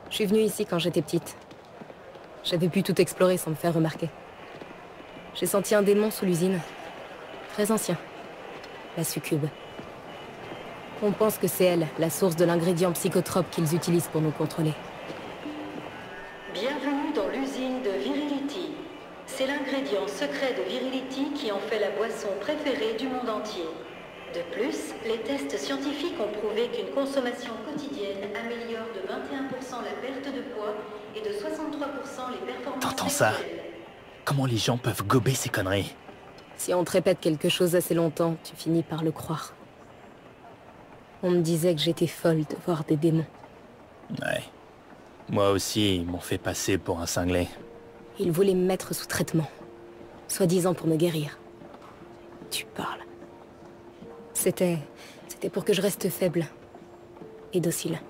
Je suis venue ici quand j'étais petite. J'avais pu tout explorer sans me faire remarquer. J'ai senti un démon sous l'usine. Très ancien. La succube. On pense que c'est elle, la source de l'ingrédient psychotrope qu'ils utilisent pour nous contrôler. Bienvenue dans l'usine de Virility. C'est l'ingrédient secret de Virility qui en fait la boisson préférée du monde entier. De plus, les tests scientifiques ont prouvé qu'une consommation quotidienne améliore de 21% la perte de poids et de 63% les performances T'entends ça? sexuelles. Comment les gens peuvent gober ces conneries? Si on te répète quelque chose assez longtemps, tu finis par le croire. On me disait que j'étais folle de voir des démons. Ouais. Moi aussi, ils m'ont fait passer pour un cinglé. Ils voulaient me mettre sous traitement. Soi-disant pour me guérir. Tu parles. C'était pour que je reste faible. Et docile.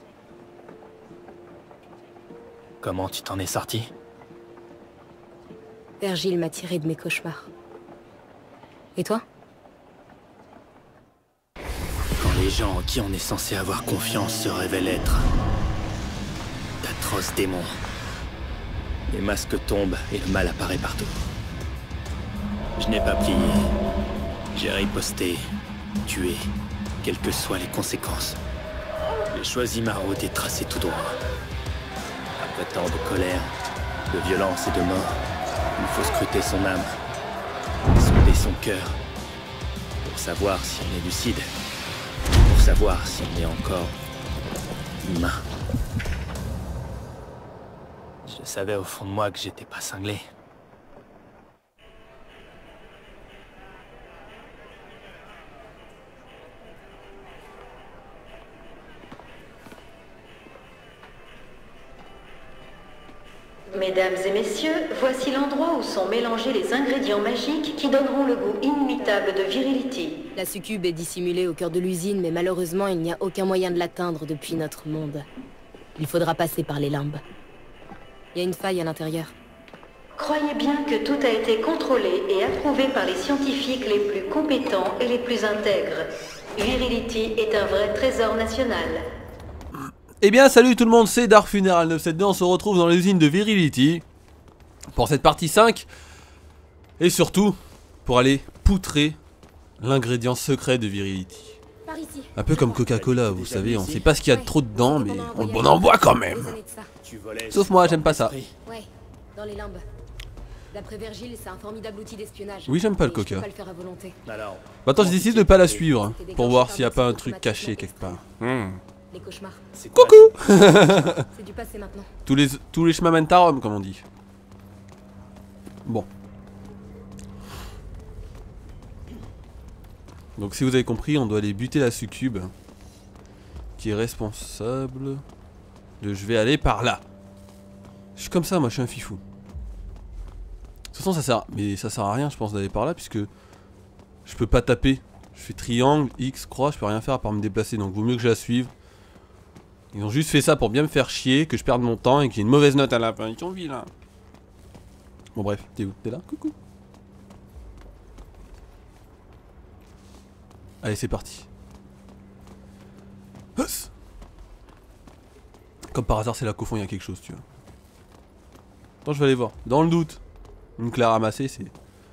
Comment tu t'en es sorti? Virgile m'a tiré de mes cauchemars. Et toi? Quand les gens en qui on est censé avoir confiance se révèlent être d'atroces démons. Les masques tombent et le mal apparaît partout. Je n'ai pas plié. J'ai riposté, tué, quelles que soient les conséquences. J'ai choisi ma route et tracé tout droit. Après tant de colère, de violence et de mort, il faut scruter son âme, sonder son cœur, pour savoir si on est lucide, pour savoir si on est encore humain. Je savais au fond de moi que j'étais pas cinglé. Mesdames et messieurs, voici l'endroit où sont mélangés les ingrédients magiques qui donneront le goût inimitable de Virility. La succube est dissimulée au cœur de l'usine, mais malheureusement, il n'y a aucun moyen de l'atteindre depuis notre monde. Il faudra passer par les limbes. Il y a une faille à l'intérieur. Croyez bien que tout a été contrôlé et approuvé par les scientifiques les plus compétents et les plus intègres. Virility est un vrai trésor national. Eh bien salut tout le monde, c'est Dark Funeral 972, on se retrouve dans l'usine de Virility pour cette partie 5 et surtout pour aller poutrer l'ingrédient secret de Virility. Par ici. Un peu comme Coca-Cola, vous savez, on sait pas ce qu'il y a de trop dedans mais on en boit quand même. Sauf moi, j'aime pas ça. Ouais, dans les limbes. D'après Virgile, c'est un formidable outil d'espionnage. Oui, j'aime pas le Et je peux coca. pas le faire à volonté. Alors, Bah attends, j'ai décidé de pas la suivre pour voir s'il y a pas un truc caché quelque part. Les cauchemars. c'est quoi? Coucou. C'est du passé maintenant. Tous les chemins mènent à Rome, comme on dit. Bon. Donc si vous avez compris, on doit aller buter la succube qui est responsable de je vais aller par là. Je suis comme ça, moi je suis un fifou. De toute façon ça sert à rien je pense d'aller par là puisque je peux pas taper. Je fais triangle, X, croix, je peux rien faire à part me déplacer, donc vaut mieux que je la suive. Ils ont juste fait ça pour bien me faire chier, que je perde mon temps et qu'il y ait une mauvaise note à la fin. Ils sont vilains. Bon bref, t'es où? T'es là? Coucou. Allez, c'est parti. Huss. Comme par hasard, c'est là qu'au fond il y a quelque chose, tu vois. Attends, je vais aller voir. Dans le doute. Une clé à ramasser, c'est...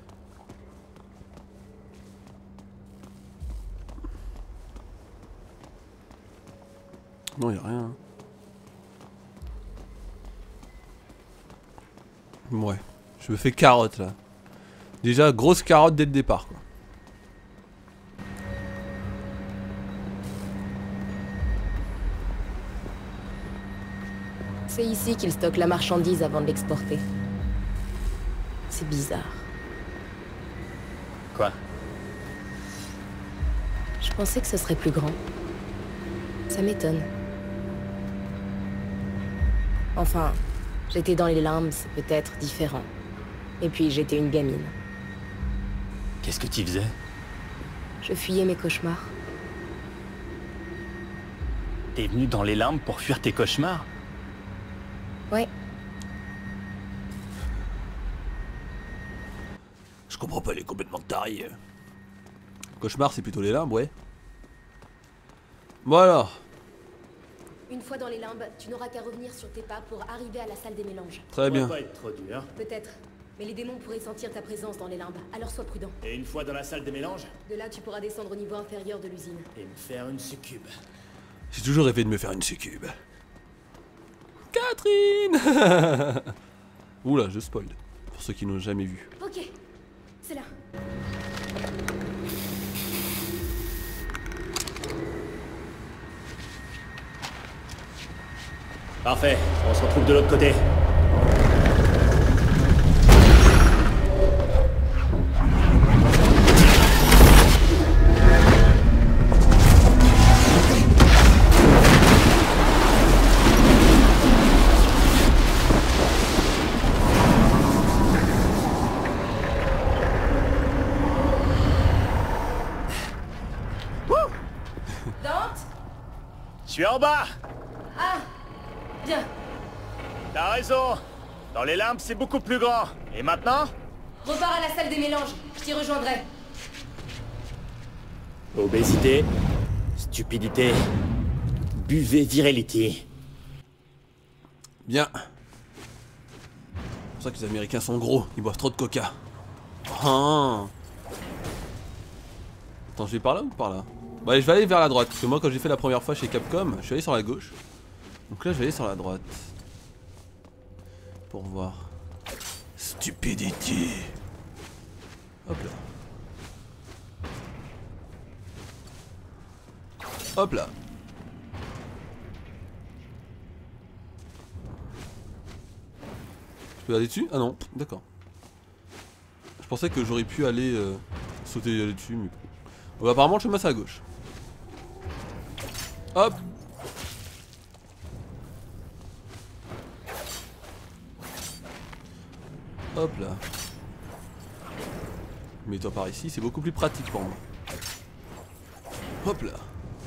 Non, y'a rien. Ouais. Je me fais carotte là. Déjà, grosse carotte dès le départ quoi. C'est ici qu'ils stockent la marchandise avant de l'exporter. C'est bizarre. Quoi? Je pensais que ce serait plus grand. Ça m'étonne. Enfin, j'étais dans les limbes, c'est peut-être différent. Et puis j'étais une gamine. Qu'est-ce que tu faisais? Je fuyais mes cauchemars. T'es venu dans les limbes pour fuir tes cauchemars? Ouais, Je comprends pas, elle est complètement tarée. Cauchemar, c'est plutôt les limbes, ouais. Bon alors. Une fois dans les limbes, tu n'auras qu'à revenir sur tes pas pour arriver à la salle des mélanges. Très bien. Ça va pas être trop dur. Peut-être. Mais les démons pourraient sentir ta présence dans les limbes, alors sois prudent. Et une fois dans la salle des mélanges, De là, tu pourras descendre au niveau inférieur de l'usine. et me faire une succube. J'ai toujours rêvé de me faire une succube. Catherine. Oula, je spoil. Pour ceux qui n'ont jamais vu. Ok, c'est là. Parfait, on se retrouve de l'autre côté. Dante? Je suis en bas. Ah! Bien. T'as raison. Dans les limbes, c'est beaucoup plus grand. Et maintenant? Repars à la salle des mélanges, je t'y rejoindrai. Obésité, stupidité, buvez virility. Bien. C'est pour ça que les Américains sont gros, ils boivent trop de coca. Ah. Attends, je vais par là ou par là? Bah allez, je vais aller vers la droite, parce que moi quand j'ai fait la première fois chez Capcom, je suis allé sur la gauche. Donc là je vais aller sur la droite. Pour voir. Stupidity. Hop là. Hop là. Je peux aller dessus? Ah non, d'accord. Je pensais que j'aurais pu aller sauter dessus, mais... Bon, apparemment le chemin c'est à gauche. Hop. Hop là. Mets-toi par ici, c'est beaucoup plus pratique pour moi. Hop là.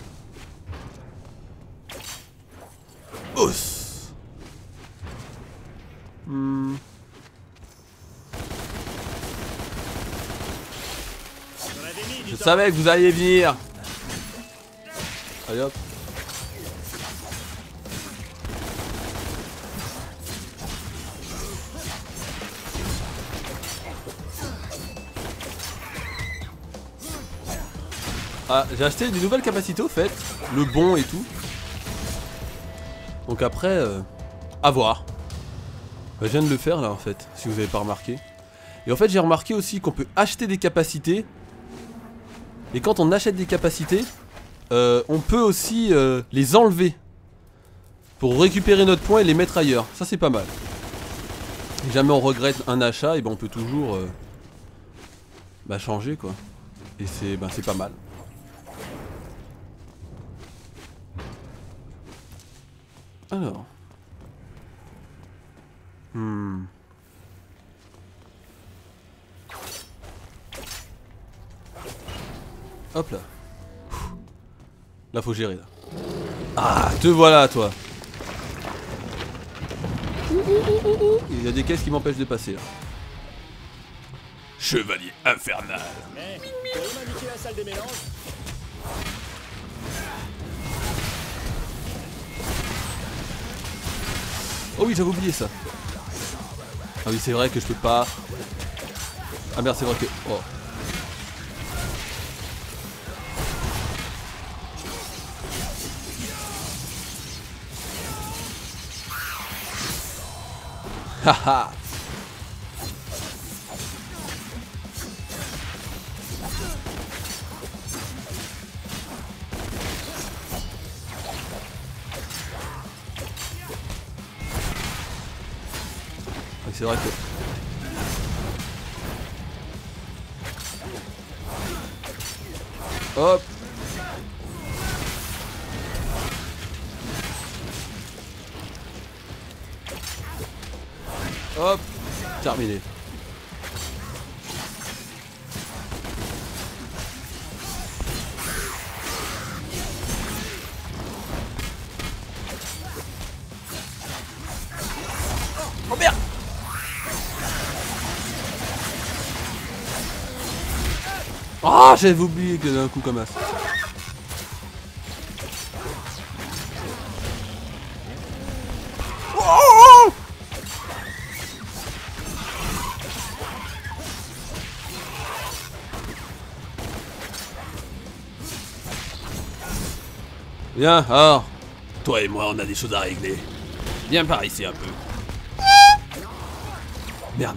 Os. Je savais que vous alliez venir. Allez hop. Ah, j'ai acheté des nouvelles capacités au fait, le bon et tout. Donc après, à voir. Bah, je viens de le faire là en fait, si vous avez pas remarqué. Et en fait j'ai remarqué aussi qu'on peut acheter des capacités. Et quand on achète des capacités, on peut aussi les enlever. Pour récupérer notre point et les mettre ailleurs. Ça c'est pas mal. Si jamais on regrette un achat, et ben on peut toujours changer quoi. Et c'est pas mal. Alors. Hop là. Là faut gérer là. Ah, te voilà toi. Il y a des caisses qui m'empêchent de passer là. Chevalier infernal. Mais, pouvez m'indiquer la salle des mélanges? Oh oui, j'avais oublié ça. Ah oui, c'est vrai que je peux pas. Ah merde, c'est vrai que... Oh. Haha. C'est vrai que... Hop. Hop. Terminé. Oh merde. Ah, j'avais oublié que d'un coup comme ça. Viens, alors. Toi et moi, on a des choses à régler. Viens par ici un peu. Merde.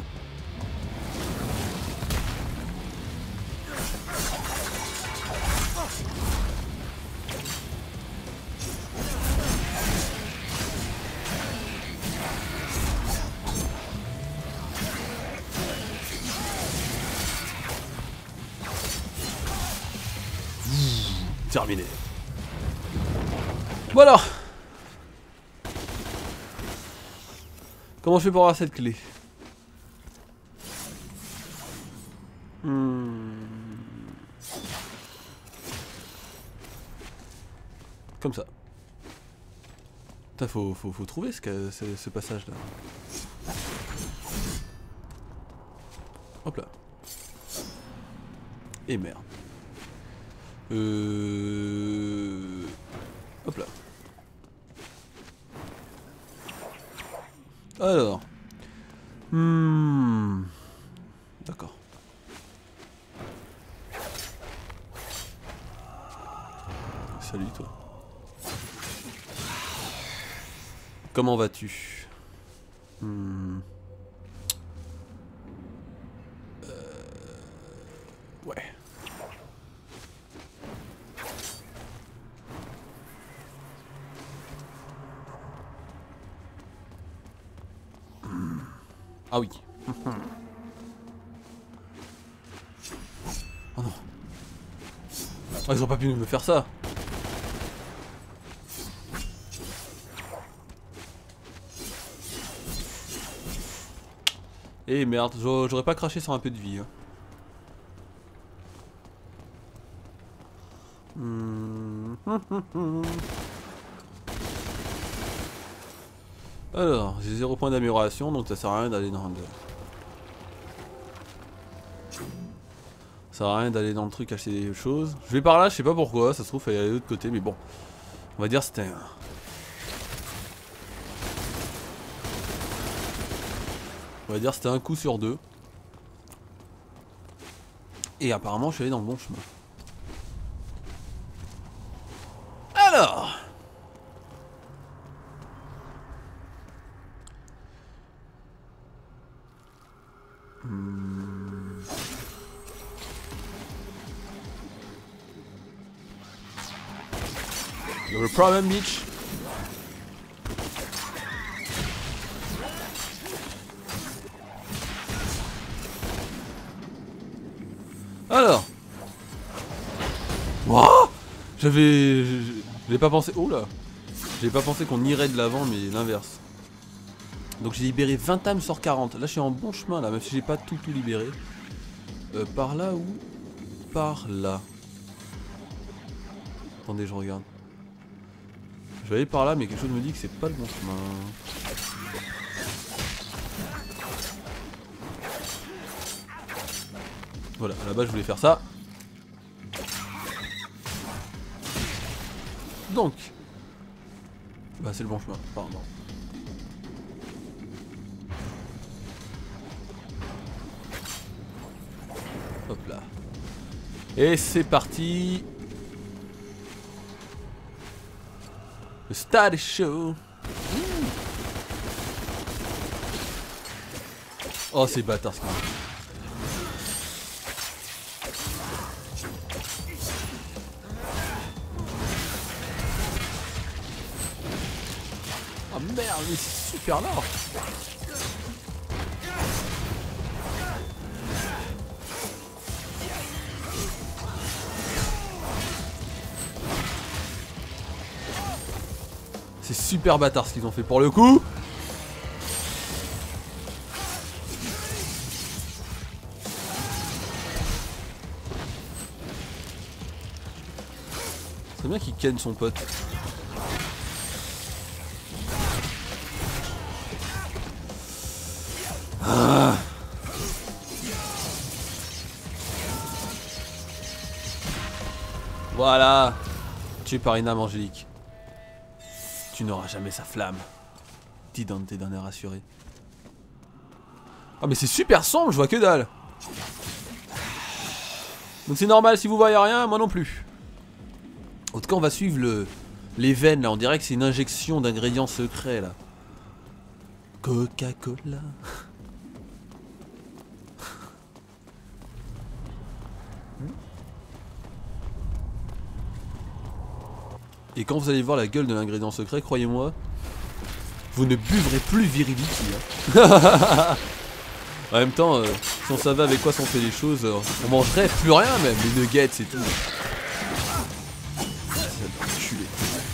Terminé. Bon alors. Comment je fais pour avoir cette clé? Comme ça. Putain, faut trouver ce passage là. Hop là. Et merde. Hop là. Alors. D'accord. Salut toi. Comment vas-tu? Ouais. Ah oui. Oh non. Oh, ils ont pas pu me faire ça. Eh merde, j'aurais pas craché sur un peu de vie. Hein. Alors, j'ai 0 point d'amélioration, donc ça sert à rien d'aller dans le... Ça sert à rien d'aller dans le truc acheter des choses. Je vais par là, je sais pas pourquoi, ça se trouve il faut aller de l'autre côté, mais bon. On va dire c'était un... On va dire c'était un coup sur deux. Et apparemment je suis allé dans le bon chemin. Alors No problem, bitch. Alors. Wouah, j'avais pas pensé. Oh là. J'avais pas pensé qu'on irait de l'avant, mais l'inverse. Donc j'ai libéré 20 âmes sur 40. Là je suis en bon chemin là, même si j'ai pas tout libéré. Par là ou par là? Attendez, je regarde. Je vais aller par là, mais quelque chose me dit que c'est pas le bon chemin. Voilà, à la base je voulais faire ça. Donc, bah c'est le bon chemin, pardon. Hop là. Et c'est parti. Le Star Show. Oh c'est bâtard ce qu'on a. Oh merde, mais c'est super là. C'est super bâtard ce qu'ils ont fait pour le coup. C'est bien qu'il ken son pote. Ah. Voilà. Tué par une âme angélique. Tu n'auras jamais sa flamme, dit Dante d'un air assuré. Ah mais c'est super sombre, je vois que dalle. Donc c'est normal si vous voyez rien, moi non plus. En tout cas on va suivre Les veines là, on dirait que c'est une injection d'ingrédients secrets là. Coca-Cola. Et quand vous allez voir la gueule de l'ingrédient secret, croyez-moi, vous ne buvrez plus Virility. Hein. En même temps, si on savait avec quoi sont fait les choses, on mangerait plus rien même, les nuggets et tout. Enculé.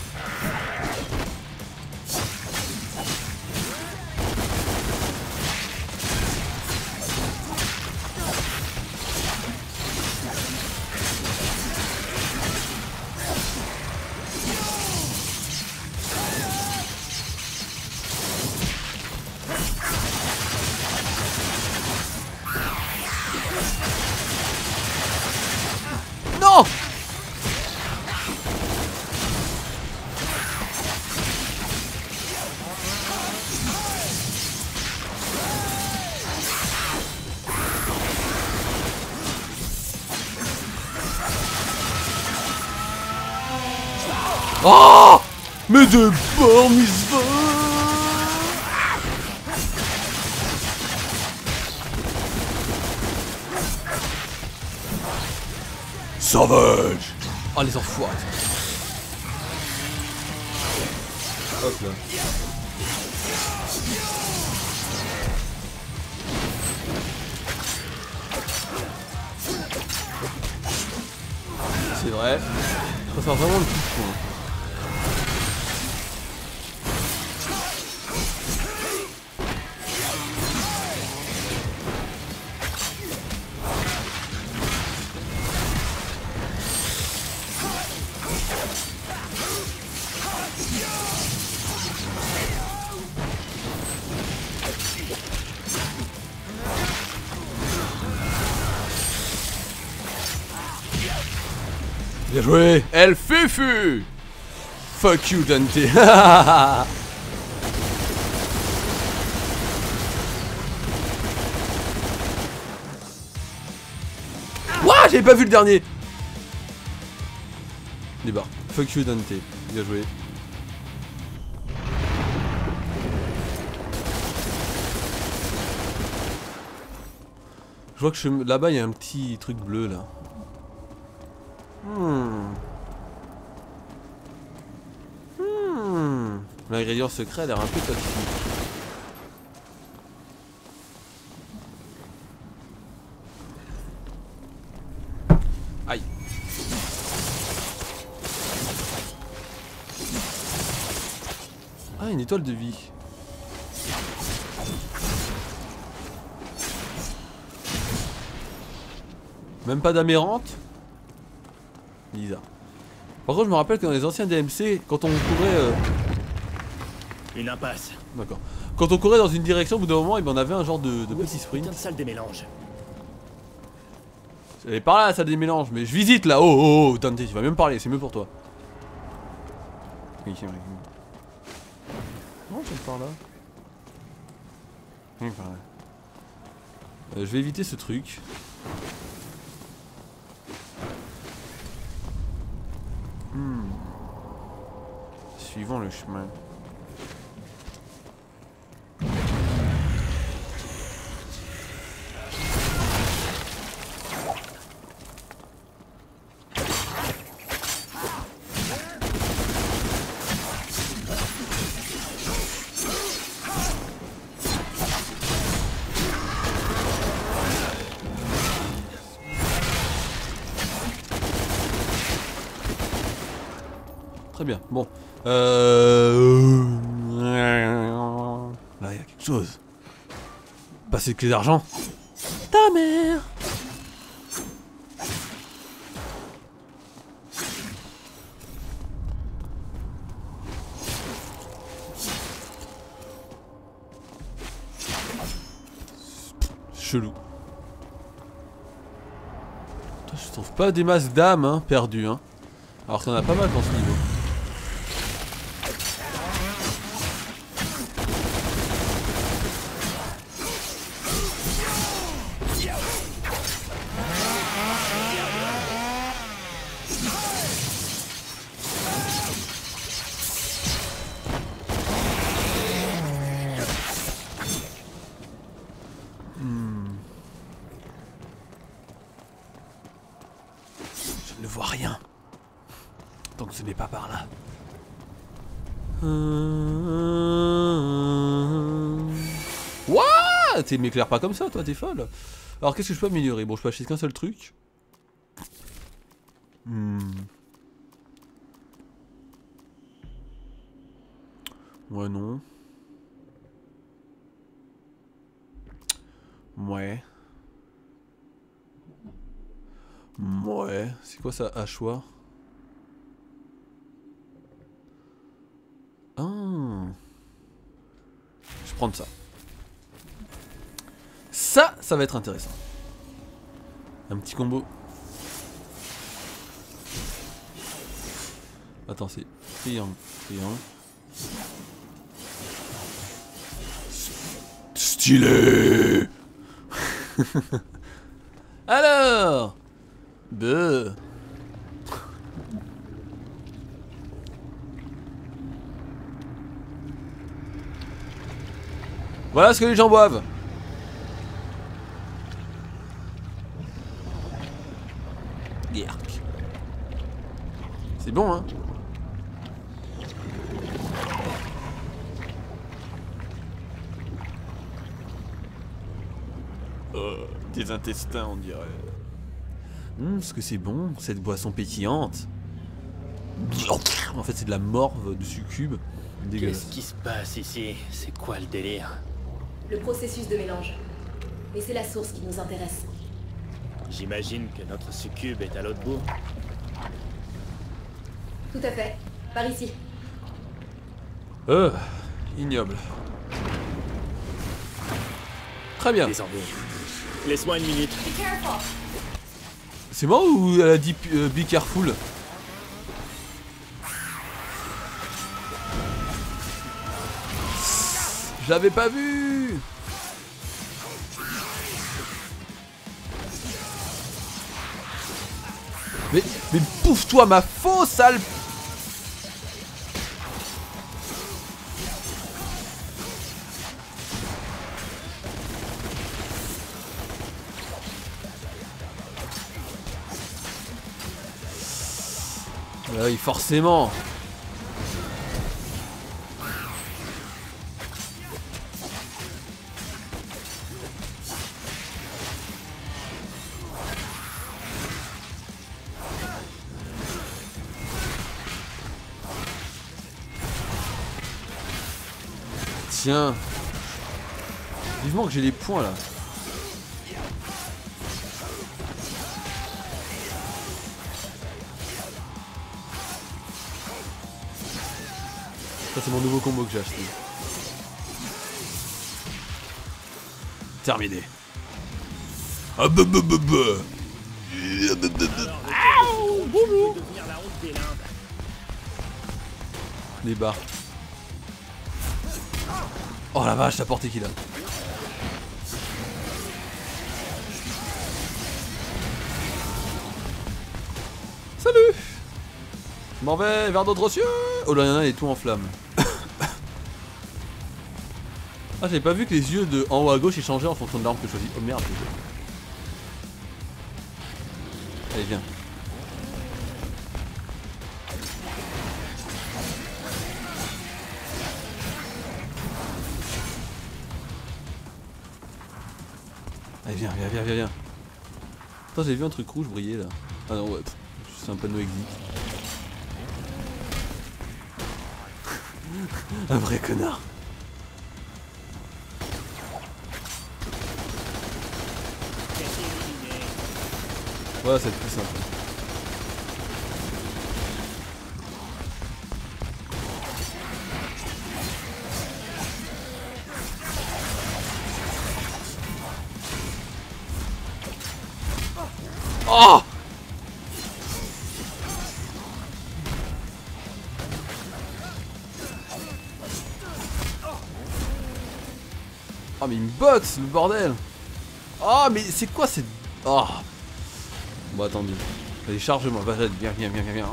Non! Oh! Mais de bar mitzvah! Sauvage! Oh les enfoirés! Hop là. C'est vrai. Je préfère vraiment le coup de poing. Bien joué! El Fufu! Fuck you, Dante! Ouah, j'avais pas vu le dernier! Débarque. Fuck you, Dante. Bien joué. Je vois que là-bas, il y a un petit truc bleu, là. L'ingrédient secret a l'air un peu toxique. Aïe. Ah, une étoile de vie. Même pas d'amérante. Bizarre. Par contre, je me rappelle que dans les anciens DMC, quand on courait... Une impasse. D'accord. Quand on courait dans une direction, au bout d'un moment, on avait un genre de petit sprint. Putain de salle des mélanges. J'allais par là, la salle des mélanges, mais je visite là. Oh, Dante, tu vas même parler, c'est mieux pour toi. Oui, c'est vrai. Non, je par là. Oui, par là. Je vais éviter ce truc. Suivons le chemin. Très bien, bon. Là, il y a quelque chose. Passer de clé d'argent. Ta mère. Chelou. Je trouve pas des masses d'âmes hein, perdues hein. Alors qu'on a pas mal dans ce niveau. vois rien. Tant que ce n'est pas par là. What? Tu m'éclaires pas comme ça, toi, t'es folle. Alors, qu'est-ce que je peux améliorer? Bon, je peux acheter qu'un seul truc. Ouais, non. Ouais. Ouais. C'est quoi ça, hachoir? Ah. Je vais prendre ça. Ça va être intéressant. Un petit combo. Attends, c'est triangle, triangle. Stylé. Alors, voilà ce que les gens boivent. Yerk. C'est bon, hein. Des intestins, on dirait. Est-ce que c'est bon, cette boisson pétillante? En fait, c'est de la morve de succube. Dégueulasse. Qu'est-ce qui se passe ici? C'est quoi le délire? Le processus de mélange. Et c'est la source qui nous intéresse. J'imagine que notre succube est à l'autre bout. Tout à fait. Par ici. Ignoble. Très bien. Des ennuis. Laisse-moi une minute. C'est moi ou elle a dit be careful? Je l'avais pas vu. Mais bouffe-toi ma fausse sale. Oui, forcément. Tiens. Vivement que j'ai les points là. Ça c'est mon nouveau combo que j'ai acheté. Terminé. Ah bah bah bah bah. Les barres. Oh la vache, la portée qu'il a. Salut. Je m'en vais vers d'autres cieux. Oh là, il y en a, il est tout en flammes. Ah, j'avais pas vu que les yeux de en haut à gauche ils changeaient en fonction de l'arme que je choisis. Oh merde. Allez, viens. Allez, viens, viens, viens, viens, viens. Attends, j'ai vu un truc rouge briller là. Ah non, ouais, c'est un panneau exit. Un vrai connard. Voilà, c'est plus simple. Oh! Oh mais il me boxe le bordel. Oh mais c'est quoi cette... Oh. Bon attendez. Allez charge-moi, vas-y, viens, viens, viens, viens, viens.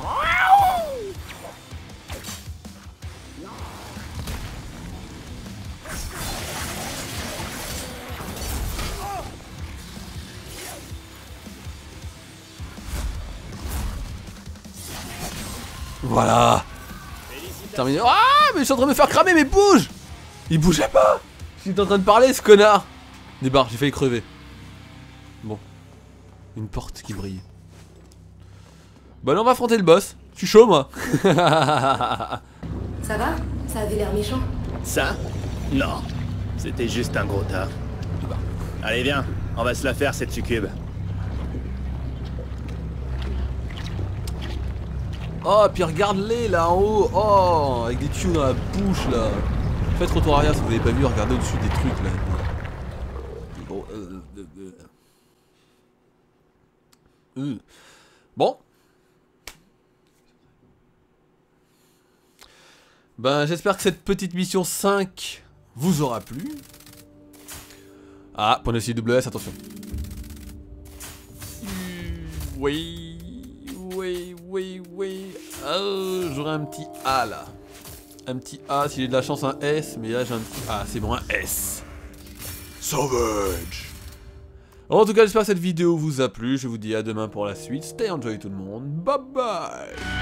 Voilà. Terminé. Ah, mais je suis en train de me faire cramer, mais bouge! Il bougeait pas! J'étais en train de parler, ce connard! Débarque, j'ai failli crever. Bon. Une porte qui brille. Bon, allez, on va affronter le boss. Je suis chaud, moi. Ça va? Ça avait l'air méchant. Ça? Non. C'était juste un gros tas. Allez, viens. On va se la faire, cette succube. Oh, puis regarde-les là en haut. Oh, avec des tuyaux dans la bouche là. Faites retour arrière si vous n'avez pas vu, regardez au-dessus des trucs là. Bon. Ben, j'espère que cette petite mission 5 vous aura plu. Ah, point de CWS, attention. Oui. J'aurai un petit A là. Un petit A, si j'ai de la chance, un S. Mais là, j'ai un petit A. C'est bon, un S. Sauvage. En tout cas, j'espère que cette vidéo vous a plu. Je vous dis à demain pour la suite. Stay enjoy tout le monde. Bye bye.